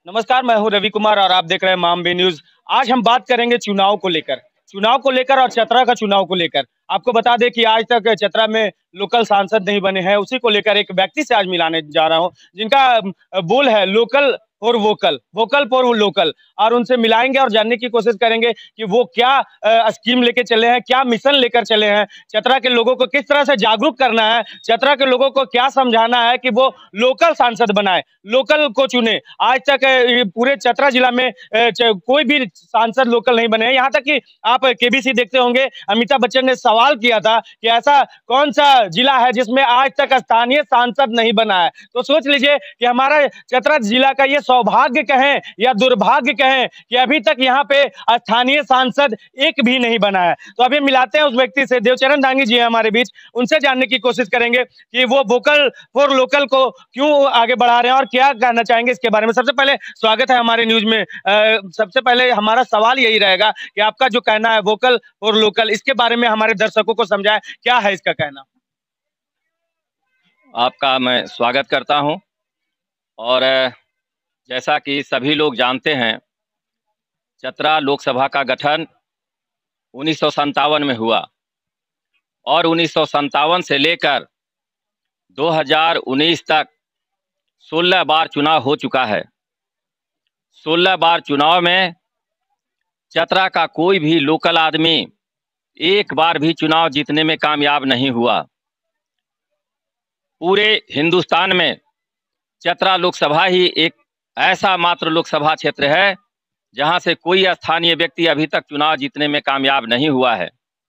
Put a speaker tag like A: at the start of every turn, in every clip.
A: नमस्कार, मैं हूं रवि कुमार और आप देख रहे हैं मामबे न्यूज। आज हम बात करेंगे चुनाव को लेकर और चतरा का चुनाव को लेकर। आपको बता दें कि आज तक चतरा में लोकल सांसद नहीं बने हैं। उसी को लेकर एक व्यक्ति से आज मिलाने जा रहा हूं, जिनका बोल है local for vocal, vocal for local. और उनसे मिलाएंगे और जानने की कोशिश करेंगे कि वो क्या स्कीम लेके चले हैं, क्या मिशन लेकर चले हैं, चतरा के लोगों को किस तरह से जागरूक करना है, चतरा के लोगों को क्या समझाना है कि वो लोकल सांसद बनाए, लोकल को चुने। आज तक पूरे चतरा जिला में कोई भी सांसद लोकल नहीं बने हैं। यहाँ तक कि आप केबीसी देखते होंगे, अमिताभ बच्चन ने सवाल किया था कि ऐसा कौन सा जिला है जिसमें आज तक स्थानीय सांसद नहीं बना है। तो सोच लीजिए कि हमारा चतरा जिला का ये सौभाग्य कहें या दुर्भाग्य कहें कि अभी तक यहाँ पे स्थानीय सांसद एक भी नहीं बना है। तो अभी मिलाते हैं उस व्यक्ति से। देवचरण दांगी जी है हमारे बीच, उनसे जानने की कोशिश करेंगे कि वो वोकल फॉर लोकल को क्यों आगे बढ़ा रहे हैं और क्या कहना चाहेंगे इसके बारे में। सबसे पहले स्वागत है हमारे न्यूज में। सबसे पहले हमारा सवाल यही रहेगा कि आपका जो कहना है वोकल फॉर लोकल, इसके बारे में हमारे दर्शकों को समझाएं, क्या है इसका कहना।
B: आपका मैं स्वागत करता हूं। और जैसा कि सभी लोग जानते हैं, चतरा लोकसभा का गठन 1957 में हुआ और 1957 से लेकर 2019 तक 16 बार चुनाव हो चुका है। 16 बार चुनाव में चतरा का कोई भी लोकल आदमी एक बार भी चुनाव जीतने में कामयाब नहीं हुआ। पूरे हिंदुस्तान में चतरा लोकसभा ही एक ऐसा मात्र लोकसभा क्षेत्र है जहां से कोई स्थानीय व्यक्ति अभी तक चुनाव जीतने में कामयाब नहीं हुआ है।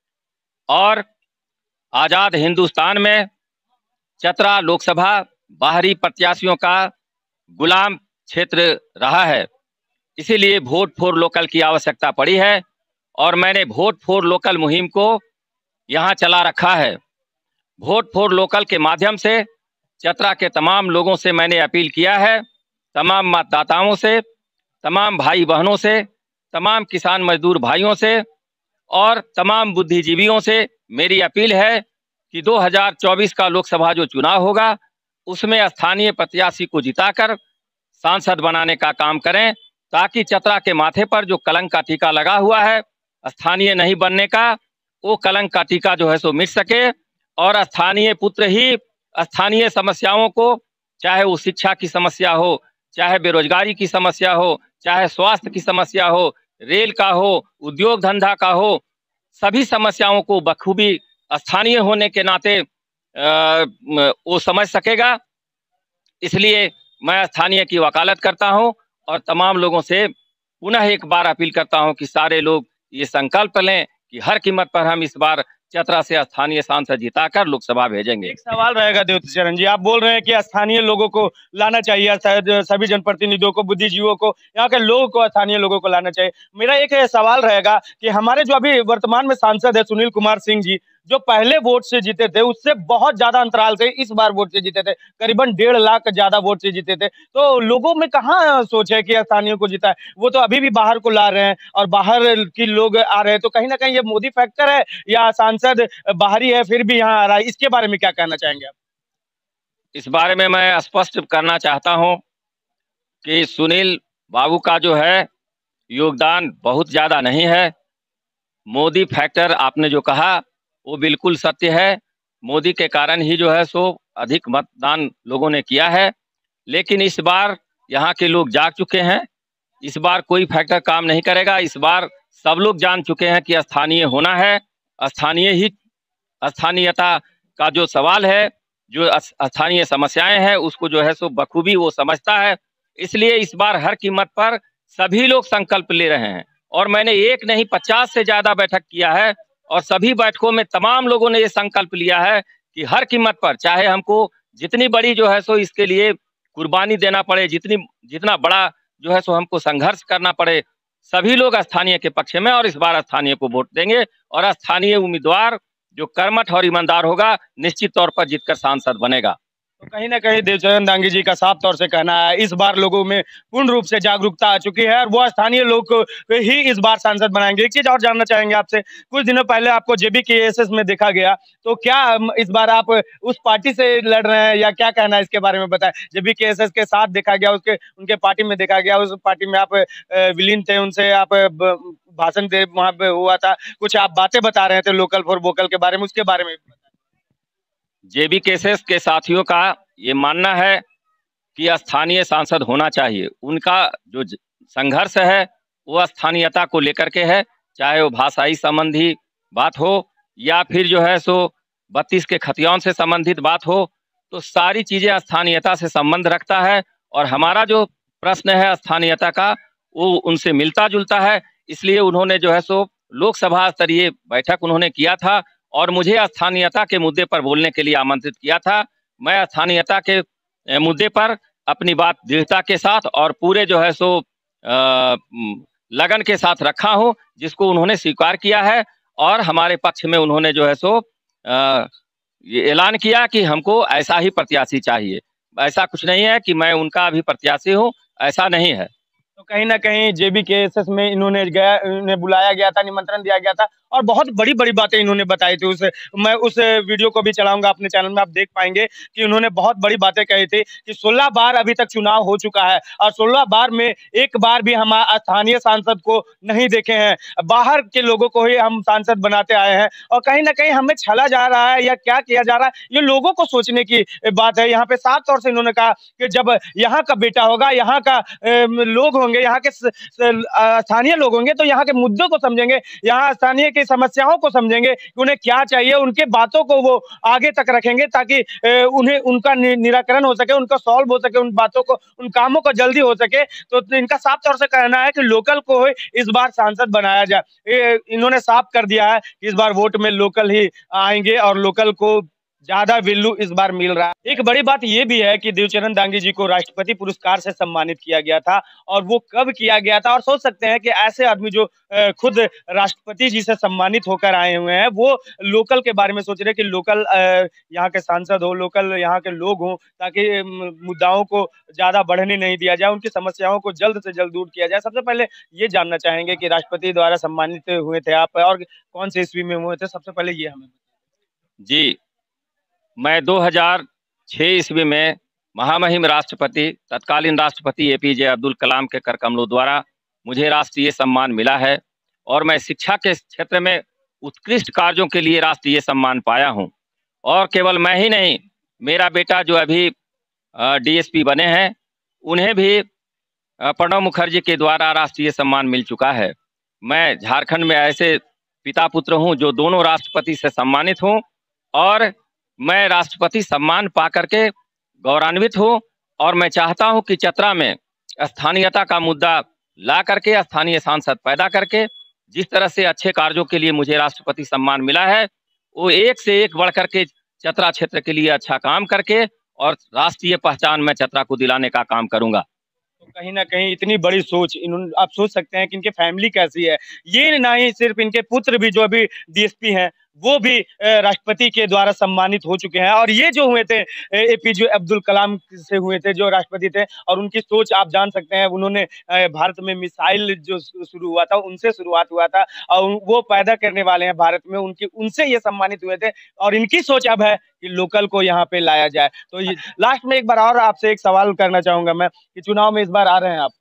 B: और आज़ाद हिंदुस्तान में चतरा लोकसभा बाहरी प्रत्याशियों का गुलाम क्षेत्र रहा है। इसीलिए वोट फॉर लोकल की आवश्यकता पड़ी है और मैंने वोट फॉर लोकल मुहिम को यहाँ चला रखा है। वोट फॉर लोकल के माध्यम से चतरा के तमाम लोगों से मैंने अपील किया है, तमाम मतदाताओं से, तमाम भाई बहनों से, तमाम किसान मजदूर भाइयों से और तमाम बुद्धिजीवियों से मेरी अपील है कि 2024 का लोकसभा जो चुनाव होगा उसमें स्थानीय प्रत्याशी को जिताकर सांसद बनाने का काम करें, ताकि चतरा के माथे पर जो कलंक का टीका लगा हुआ है स्थानीय नहीं बनने का, वो कलंक का टीका जो है सो मिट सके और स्थानीय पुत्र ही स्थानीय समस्याओं को, चाहे वो शिक्षा की समस्या हो, चाहे बेरोजगारी की समस्या हो, चाहे स्वास्थ्य की समस्या हो, रेल का हो, उद्योग धंधा का हो, सभी समस्याओं को बखूबी स्थानीय होने के नाते वो समझ सकेगा। इसलिए मैं स्थानीय की वकालत करता हूं और तमाम लोगों से पुनः एक बार अपील करता हूं कि सारे लोग ये संकल्प लें कि हर कीमत पर हम इस बार चतरा से स्थानीय सांसद जिताकर लोकसभा भेजेंगे।
A: एक सवाल रहेगा देवचरण जी, आप बोल रहे हैं कि स्थानीय लोगों को लाना चाहिए, सभी जनप्रतिनिधियों को, बुद्धिजीवियों को, यहाँ के लोगों को, स्थानीय लोगों को लाना चाहिए। मेरा एक सवाल रहेगा कि हमारे जो अभी वर्तमान में सांसद है सुनील कुमार सिंह जी, जो पहले वोट से जीते थे उससे बहुत ज्यादा अंतराल से इस बार वोट से जीते थे, करीबन 1.5 लाख ज्यादा वोट से जीते थे। तो लोगों में कहाँ सोच है कि स्थानीय को जीता है। वो तो अभी भी बाहर को ला रहे हैं और बाहर की लोग आ रहे हैं। तो कहीं ना कहीं ये मोदी फैक्टर है या सांसद बाहरी है फिर भी यहाँ आ रहा है, इसके बारे में क्या कहना चाहेंगे आप।
B: इस बारे में मैं स्पष्ट करना चाहता हूं कि सुनील बाबू का जो है योगदान बहुत ज्यादा नहीं है। मोदी फैक्टर आपने जो कहा वो बिल्कुल सत्य है। मोदी के कारण ही जो है सो अधिक मतदान लोगों ने किया है, लेकिन इस बार यहाँ के लोग जाग चुके हैं। इस बार कोई फैक्टर काम नहीं करेगा। इस बार सब लोग जान चुके हैं कि स्थानीय होना है। स्थानीयता का जो सवाल है, जो स्थानीय समस्याएं हैं, उसको जो है सो बखूबी वो समझता है। इसलिए इस बार हर कीमत पर सभी लोग संकल्प ले रहे हैं और मैंने एक नहीं 50 से ज्यादा बैठक किया है और सभी बैठकों में तमाम लोगों ने ये संकल्प लिया है कि हर कीमत पर, चाहे हमको जितनी बड़ी जो है सो इसके लिए कुर्बानी देना पड़े, जितना बड़ा जो है सो हमको संघर्ष करना पड़े, सभी लोग स्थानीय के पक्ष में और इस बार स्थानीय को वोट देंगे और स्थानीय उम्मीदवार जो कर्मठ और ईमानदार होगा निश्चित तौर पर जीतकर सांसद बनेगा।
A: तो कहीं न कहीं देवचरण दांगी जी का साफ तौर से कहना है, इस बार लोगों में पूर्ण रूप से जागरूकता आ चुकी है और वो स्थानीय लोग को ही इस बार सांसद बनाएँगे। एक चीज़ और जानना चाहेंगे आपसे, कुछ दिनों पहले आपको जेबीकेएसएस में देखा गया, तो क्या इस बार आप उस पार्टी से लड़ रहे हैं या क्या कहना है इसके बारे में बताएँ? जेबीकेएसएस के साथ देखा गया, उसके उनके पार्टी में देखा गया, उस पार्टी में आप विलीन थे, उनसे आप ब भाषण दे वहाँ पे हुआ था, कुछ आप बातें बता रहे थे लोकल फॉर वोकल के बारे में, उसके बारे में बताएँ?
B: जेबीकेएसएस के साथियों का ये मानना है कि स्थानीय सांसद होना चाहिए। उनका जो संघर्ष है वो स्थानीयता को लेकर के है, चाहे वो भाषाई संबंधी बात हो या फिर जो है सो 32 के खतियान से संबंधित बात हो, तो सारी चीजें स्थानीयता से संबंध रखता है और हमारा जो प्रश्न है स्थानीयता का वो उनसे मिलता जुलता है। इसलिए उन्होंने जो है सो लोकसभा स्तरीय बैठक उन्होंने किया था और मुझे स्थानीयता के मुद्दे पर बोलने के लिए आमंत्रित किया था। मैं स्थानीयता के मुद्दे पर अपनी बात दृढ़ता के साथ और पूरे जो है सो लगन के साथ रखा हूं, जिसको उन्होंने स्वीकार किया है और हमारे पक्ष में उन्होंने जो है सो ये ऐलान किया कि हमको ऐसा ही प्रत्याशी चाहिए। ऐसा कुछ नहीं है कि मैं उनका भी प्रत्याशी हूं, ऐसा नहीं है।
A: तो कहीं न कहीं जेबीकेएसएस में इन्हें बुलाया गया था, निमंत्रण दिया गया था और बहुत बड़ी-बड़ी बातें इन्होंने बताई थी। मैं उस वीडियो को भी चलाऊँगा अपने चैनल में, आप देख पाएँगे कि उन्होंने बहुत बड़ी बातें कही थी कि 16 बार अभी तक चुनाव हो चुका है और 16 बार में एक बार भी हम स्थानीय सांसद को नहीं देखे हैं। बाहर के लोगों को ही हम सांसद बनाते आए हैं और कहीं न कहीं हमें छला जा रहा है या क्या किया जा रहा है, ये लोगों को सोचने की बात है। यहाँ पे साफ तौर से इन्होंने कहा कि जब यहाँ का बेटा होगा, यहाँ का लोग होंगे, यहाँ के स्थानीय लोग होंगे तो यहाँ के मुद्दों को समझेंगे, यहाँ स्थानीय की समस्याओं को समझेंगे कि उन्हें क्या चाहिए, उनके बातों को वो आगे तक रखेंगे ताकि उन्हें उनका निराकरण हो सके, उनका सॉल्व हो सके, उन बातों को, उन कामों को जल्दी हो सके। तो इनका साफ तौर से कहना है कि लोकल को इस बार सांसद बनाया जाए। इन्होंने साफ कर दिया है कि इस बार वोट में लोकल ही आएंगे और लोकल को ज्यादा वैल्यू इस बार मिल रहा है। एक बड़ी बात ये भी है कि देवचरण दांगी जी को राष्ट्रपति पुरस्कार से सम्मानित किया गया था और वो कब किया गया था और सोच सकते हैं कि ऐसे आदमी जो खुद राष्ट्रपति जी से सम्मानित होकर आए हुए हैं, वो लोकल के बारे में सोच रहे हैं कि लोकल यहाँ के सांसद हो, लोकल यहाँ के लोग हों, ताकि मुद्दाओं को ज्यादा बढ़ने नहीं दिया जाए, उनकी समस्याओं को जल्द से जल्द दूर किया जाए। सबसे पहले ये जानना चाहेंगे कि राष्ट्रपति द्वारा सम्मानित हुए थे आप और कौन से ईस्वी में हुए थे, सबसे पहले ये हमें
B: जी, मैं 2006 ईस्वी में महामहिम राष्ट्रपति तत्कालीन राष्ट्रपति एपीजे अब्दुल कलाम के कर कमलों द्वारा मुझे राष्ट्रीय सम्मान मिला है और मैं शिक्षा के क्षेत्र में उत्कृष्ट कार्यों के लिए राष्ट्रीय सम्मान पाया हूं। और केवल मैं ही नहीं, मेरा बेटा जो अभी डीएसपी बने हैं, उन्हें भी प्रणब मुखर्जी के द्वारा राष्ट्रीय सम्मान मिल चुका है। मैं झारखंड में ऐसे पिता पुत्र हूं जो दोनों राष्ट्रपति से सम्मानित हूं और मैं राष्ट्रपति सम्मान पा करके गौरवान्वित हूं और मैं चाहता हूं कि चतरा में स्थानीयता का मुद्दा ला करके स्थानीय सांसद पैदा करके जिस तरह से अच्छे कार्यों के लिए मुझे राष्ट्रपति सम्मान मिला है, वो एक से एक बढ़ करके चतरा क्षेत्र के लिए अच्छा काम करके और राष्ट्रीय पहचान मैं चतरा को दिलाने का काम करूंगा।
A: तो कहीं न कहीं इतनी बड़ी सोच आप सोच सकते हैं कि इनकी फैमिली कैसी है। ये नहीं सिर्फ इनके पुत्र भी जो अभी डीएसपी हैं, वो भी राष्ट्रपति के द्वारा सम्मानित हो चुके हैं और ये जो हुए थे एपीजे अब्दुल कलाम से हुए थे जो राष्ट्रपति थे और उनकी सोच आप जान सकते हैं। उन्होंने भारत में मिसाइल जो शुरू हुआ था, उनसे शुरुआत हुआ था और वो पैदा करने वाले हैं भारत में, उनसे ये सम्मानित हुए थे और इनकी सोच अब है कि लोकल को यहाँ पे लाया जाए। तो ये लास्ट में एक बार और आपसे एक सवाल करना चाहूंगा मैं कि चुनाव में इस बार आ रहे हैं आप?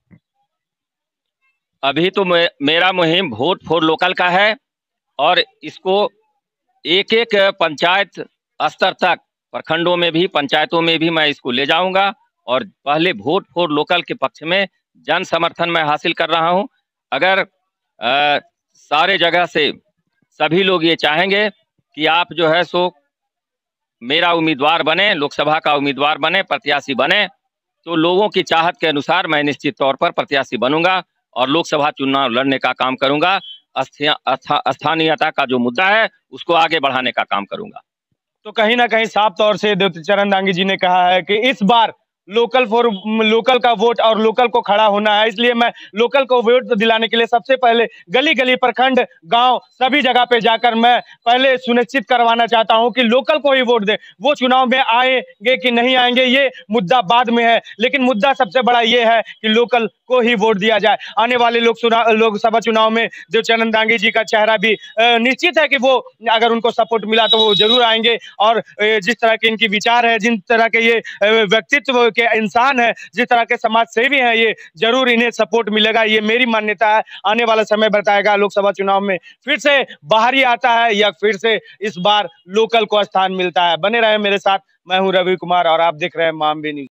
B: अभी तो मेरा मुहिम वोट फॉर लोकल का है और इसको एक एक पंचायत स्तर तक, प्रखंडों में भी, पंचायतों में भी मैं इसको ले जाऊंगा और पहले वोट फॉर लोकल के पक्ष में जन समर्थन मैं हासिल कर रहा हूं। अगर सारे जगह से सभी लोग ये चाहेंगे कि आप जो है सो मेरा उम्मीदवार बने, लोकसभा का उम्मीदवार बने, प्रत्याशी बने, तो लोगों की चाहत के अनुसार मैं निश्चित तौर पर प्रत्याशी बनूंगा और लोकसभा चुनाव लड़ने का काम करूंगा। स्थानीयता का जो मुद्दा है उसको आगे बढ़ाने का काम करूंगा।
A: तो कहीं ना कहीं साफ तौर से देवचरण दांगी जी ने कहा है कि इस बार लोकल का वोट और लोकल को खड़ा होना है। इसलिए मैं लोकल को वोट दिलाने के लिए सबसे पहले गली गली, प्रखंड, गांव सभी जगह पे जाकर मैं पहले सुनिश्चित करवाना चाहता हूं कि लोकल को ही वोट दे। वो चुनाव में आएंगे कि नहीं आएंगे ये मुद्दा बाद में है, लेकिन मुद्दा सबसे बड़ा ये है कि लोकल को ही वोट दिया जाए। आने वाले लोकसभा चुनाव में जो चरण दांगी जी का चेहरा भी निश्चित है कि वो अगर उनको सपोर्ट मिला तो वो जरूर आएंगे। और जिस तरह के इनकी विचार है, जिन तरह के ये व्यक्तित्व के इंसान है, जिस तरह के समाज सेवी हैं, ये जरूर इन्हें सपोर्ट मिलेगा। ये मेरी मान्यता है। आने वाला समय बताएगा लोकसभा चुनाव में फिर से बाहरी आता है या फिर से इस बार लोकल को स्थान मिलता है। बने रहे मेरे साथ। मैं हूं रवि कुमार और आप देख रहे हैं माम बी न्यूज।